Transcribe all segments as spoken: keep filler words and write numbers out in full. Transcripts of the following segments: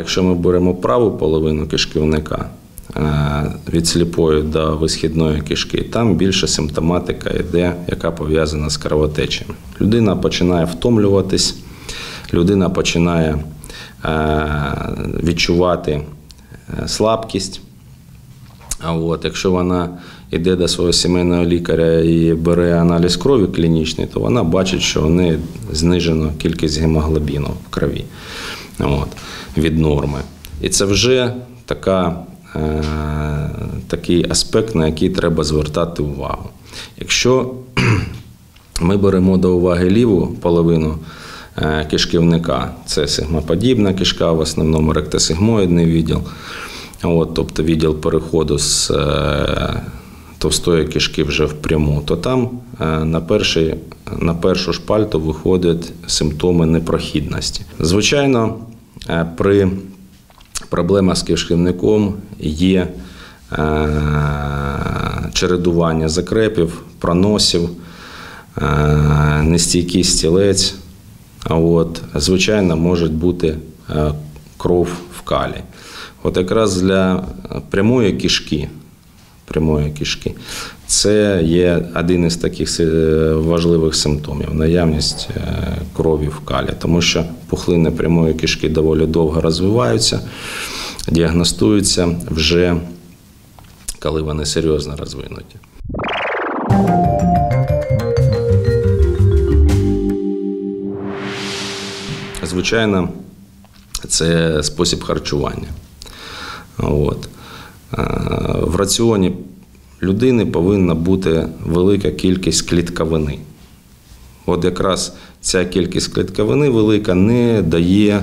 якщо ми беремо праву половину кишківника, від сліпої до висхідної кишки, там більше симптоматика йде, яка пов'язана з кровотечею. Людина починає втомлюватись, людина починає відчувати слабкість. А от, якщо вона йде до свого сімейного лікаря і бере аналіз крові клінічний, то вона бачить, що у неї знижена кількість гемоглобіну в крові от, від норми. І це вже така, е, такий аспект, на який треба звертати увагу. Якщо ми беремо до уваги ліву половину е, кишківника, це сигмоподібна кишка, в основному ректосигмоїдний відділ, от, тобто відділ переходу з е, товстої кишки вже в пряму, то там е, на, перший, на першу шпальту виходять симптоми непрохідності. Звичайно, е, при проблемах з кишківником є е, чередування закрепів, проносів, е, нестійкий стілець. А от, звичайно, може бути е, кров в калі. От якраз для прямої кишки, прямої кишки, це є один із таких важливих симптомів – наявність крові в калі. Тому що пухлини прямої кишки доволі довго розвиваються, діагностуються вже, коли вони серйозно розвинуті. Звичайно, це спосіб харчування. От. В раціоні людини повинна бути велика кількість клітковини. От якраз ця кількість клітковини велика не дає,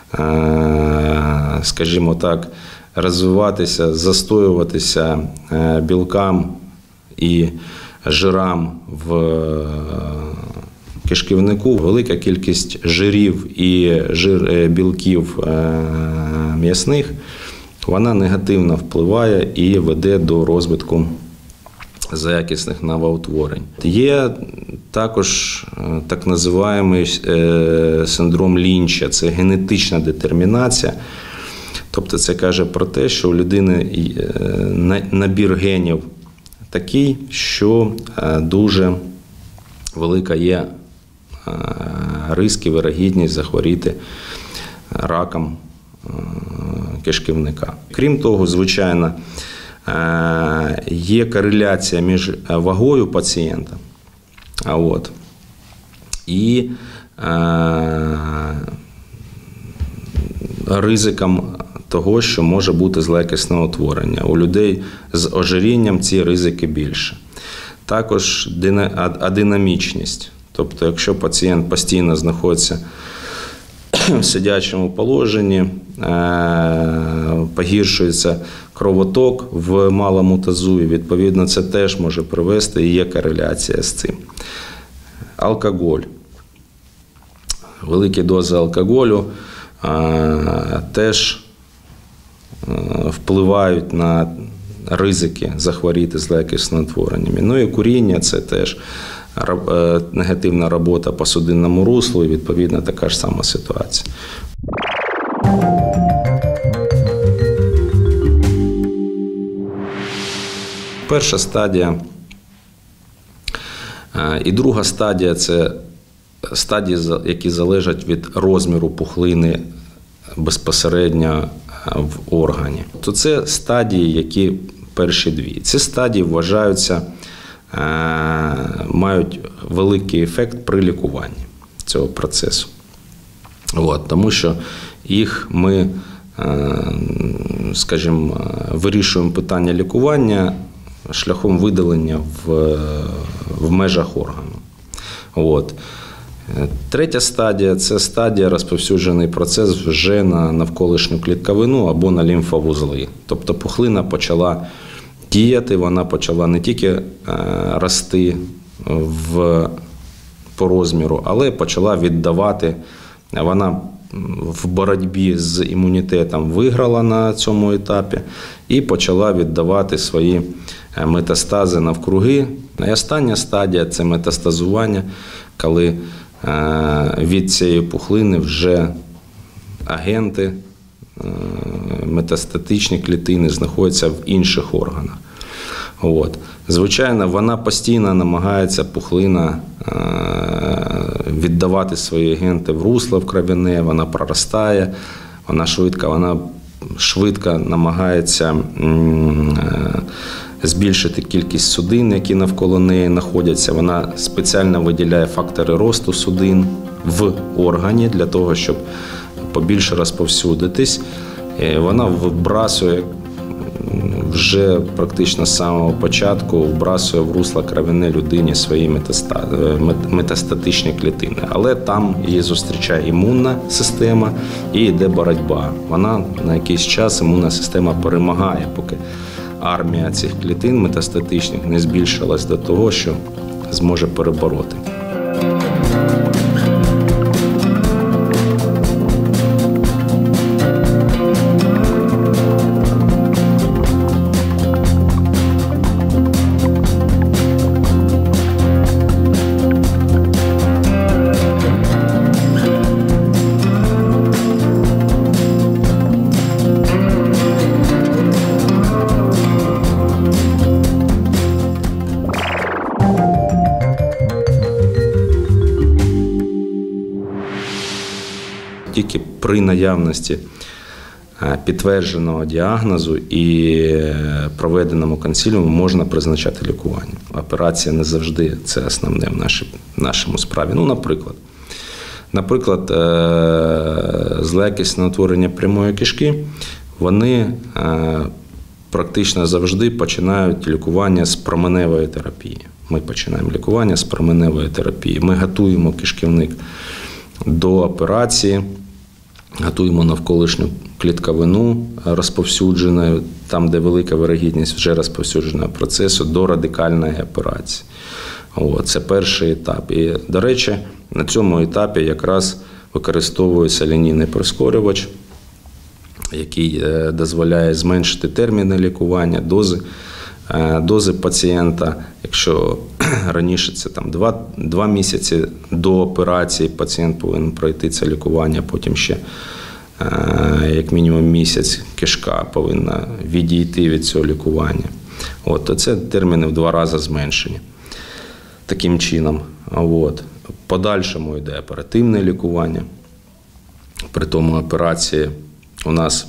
скажімо так, розвиватися, застоюватися білкам і жирам в кишківнику. Велика кількість жирів і жир, білків м'ясних, вона негативно впливає і веде до розвитку злоякісних новоутворень. Є також так називаємий синдром Лінча, це генетична детермінація. Тобто це каже про те, що у людини набір генів такий, що дуже велика є ризик і вирогідність захворіти раком кишківника. Крім того, звичайно, є кореляція між вагою пацієнта от, і ризиком того, що може бути злоякісне утворення. У людей з ожирінням ці ризики більше. Також адинамічність. Тобто, якщо пацієнт постійно знаходиться в сидячому положенні, погіршується кровоток в малому тазу, і відповідно це теж може привести, і є кореляція з цим. Алкоголь. Великі дози алкоголю теж впливають на ризики захворіти злоякісними утвореннями. Ну і куріння – це теж негативна робота по судинному руслу, і відповідно така ж сама ситуація. Перша стадія і друга стадія – це стадії, які залежать від розміру пухлини безпосередньо в органі. То це стадії, які перші дві. Ці стадії вважаються, мають великий ефект при лікуванні цього процесу. От, тому що їх ми, скажімо, вирішуємо питання лікування шляхом видалення в, в межах органу. От. Третя стадія – це стадія розповсюджений процес вже на навколишню клітковину або на лімфовузли. Тобто пухлина почала діяти, вона почала не тільки рости в, по розміру, але почала віддавати. Вона в боротьбі з імунітетом виграла на цьому етапі і почала віддавати свої метастази навкруги. І остання стадія – це метастазування, коли від цієї пухлини вже агенти метастатичні клітини знаходяться в інших органах. От. Звичайно, вона постійно намагається, пухлина, віддавати свої агенти в русло в кровяне, вона проростає, вона швидко, вона швидко намагається збільшити кількість судин, які навколо неї знаходяться. Вона спеціально виділяє фактори росту судин в органі для того, щоб побільше розповсюдитись. Вона вбрасує вже практично з самого початку, вбрасує в русло кровяне людині свої метастатичні клітини. Але там її зустрічає імунна система і йде боротьба. Вона на якийсь час, імунна система перемагає, поки армія цих клітин метастатичних не збільшилась до того, що зможе перебороти. Тільки при наявності підтвердженого діагнозу і проведеному консиліуму можна призначати лікування. Операція не завжди це основне в нашій, нашому справі. Ну, наприклад, наприклад, злоякісне утворення прямої кишки, вони практично завжди починають лікування з променевої терапії. Ми починаємо лікування з променевої терапії. Ми готуємо кишківник до операції, готуємо навколишню клітковину розповсюдженою, там, де велика вирогідність вже розповсюдженого процесу, до радикальної операції. О, це перший етап. І, до речі, на цьому етапі якраз використовується лінійний прискорювач, який дозволяє зменшити терміни лікування, дози. Дози пацієнта, якщо раніше це там два, два місяці до операції пацієнт повинен пройти це лікування, потім ще як мінімум місяць кишка повинна відійти від цього лікування. От, то це терміни в два рази зменшені. Таким чином. От. Подальшому йде оперативне лікування. При тому операції у нас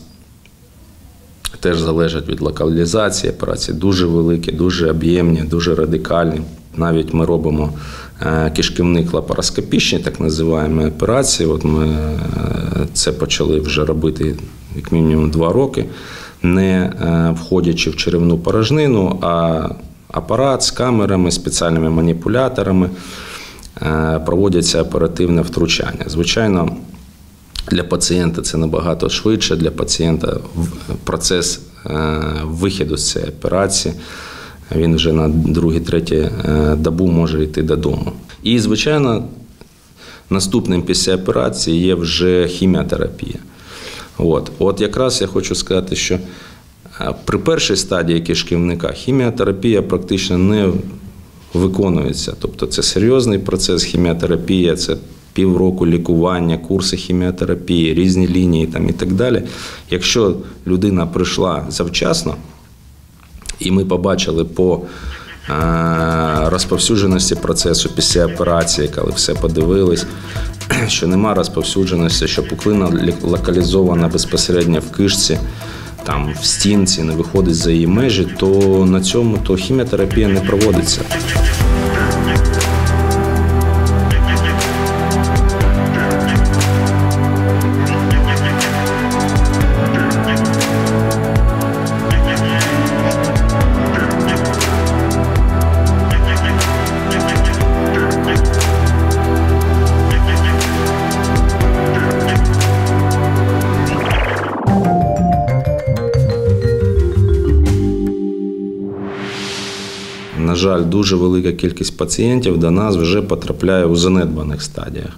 теж залежать від локалізації. Операції дуже великі, дуже об'ємні, дуже радикальні. Навіть ми робимо кишківник лапароскопічні, так називаємо операції. От ми це почали вже робити як мінімум два роки, не входячи в черевну порожнину, а апарат з камерами, спеціальними маніпуляторами проводяться оперативне втручання. Звичайно, для пацієнта це набагато швидше, для пацієнта процес виходу з цієї операції, він вже на другу-третю добу може йти додому. І, звичайно, наступним після операції є вже хіміотерапія. От, От якраз я хочу сказати, що при першій стадії кишківника хіміотерапія практично не виконується. Тобто це серйозний процес, хіміотерапія, це півроку лікування, курси хіміотерапії, різні лінії там і так далі. Якщо людина прийшла завчасно, і ми побачили по розповсюдженості процесу після операції, коли все подивились, що нема розповсюдженості, що пухлина локалізована безпосередньо в кишці, там, в стінці, не виходить за її межі, то на цьому то хіміотерапія не проводиться. На жаль, дуже велика кількість пацієнтів до нас вже потрапляє у занедбаних стадіях.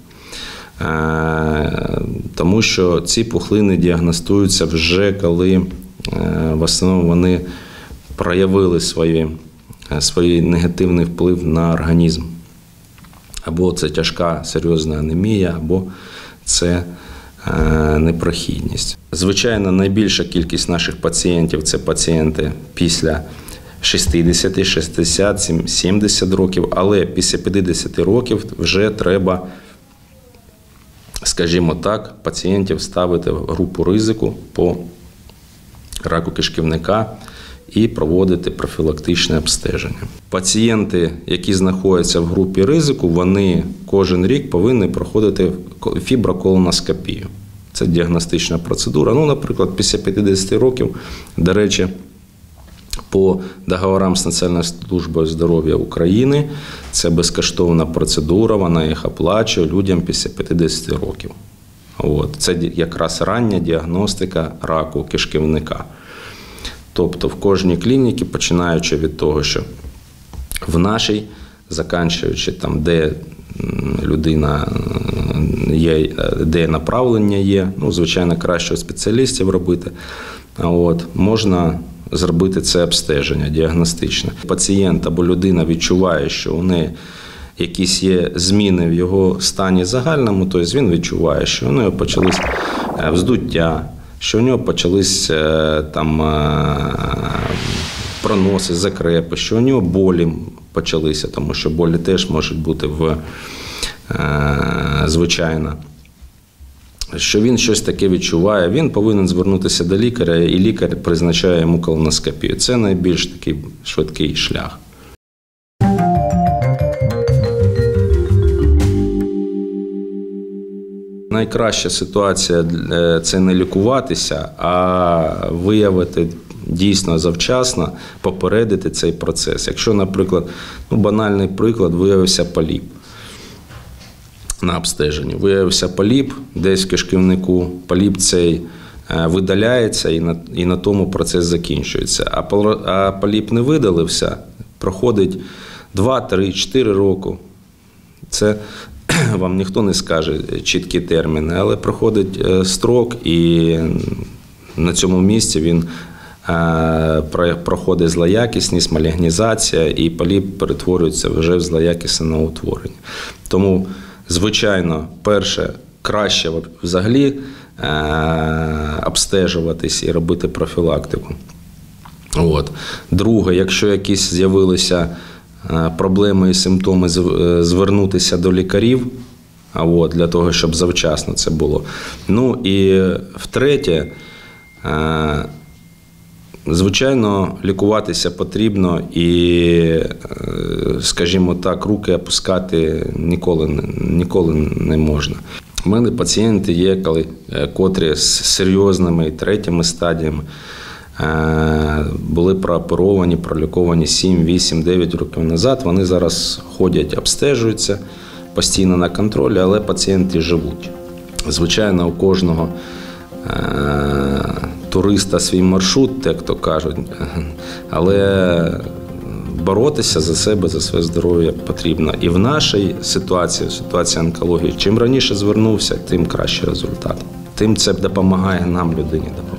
Тому що ці пухлини діагностуються вже, коли в основному вони проявили свої, свій негативний вплив на організм. Або це тяжка серйозна анемія, або це непрохідність. Звичайно, найбільша кількість наших пацієнтів – це пацієнти після шістдесят, шістдесят, сімдесят років, але після п'ятдесят років вже треба, скажімо так, пацієнтів ставити в групу ризику по раку кишківника і проводити профілактичне обстеження. Пацієнти, які знаходяться в групі ризику, вони кожен рік повинні проходити фіброколоноскопію. Це діагностична процедура. Ну, наприклад, після п'ятдесят років, до речі, по договорам з Національною службою здоров'я України це безкоштовна процедура, вона їх оплачує людям після п'ятдесят років. От. Це якраз рання діагностика раку кишківника. Тобто в кожній клініці, починаючи від того, що в нашій, закінчуючи там, де людина є, де направлення є, ну, звичайно, краще у спеціалістів робити, от, можна зробити це обстеження діагностичне. Пацієнт або людина відчуває, що у неї якісь є зміни в його стані загальному, тобто він відчуває, що у нього почались вздуття, що у нього почались там проноси, закрепи, що у нього болі почалися, тому що болі теж можуть бути в звичайно. Що він щось таке відчуває, він повинен звернутися до лікаря, і лікар призначає йому колоноскопію. Це найбільш такий швидкий шлях. Найкраща ситуація – це не лікуватися, а виявити дійсно завчасно, попередити цей процес. Якщо, наприклад, ну, банальний приклад, виявився поліп на обстеженні. Виявився поліп десь в кишківнику, поліп цей видаляється і на, і на тому процес закінчується. А, а поліп не видалився, проходить два, три, чотири роки. Це вам ніхто не скаже чіткі терміни, але проходить строк, і на цьому місці він проходить злоякісність, малігнізація, і поліп перетворюється вже в злоякісне утворення. Тому, звичайно, перше, краще взагалі обстежуватись і робити профілактику. От. Друге, якщо якісь з'явилися проблеми і симптоми, звернутися до лікарів, от, для того, щоб завчасно це було. Ну і втретє, звичайно, лікуватися потрібно і, скажімо так, руки опускати ніколи, ніколи не можна. У мене пацієнти є, коли, котрі з серйозними і третіми стадіями були прооперовані, проліковані сім, вісім, дев'ять років назад. Вони зараз ходять, обстежуються постійно на контролі, але пацієнти живуть. Звичайно, у кожного туриста свій маршрут, як то кажуть, але боротися за себе, за своє здоров'я потрібно. І в нашій ситуації, в ситуації онкології, чим раніше звернувся, тим кращий результат. Тим це допомагає нам, людині допомагає.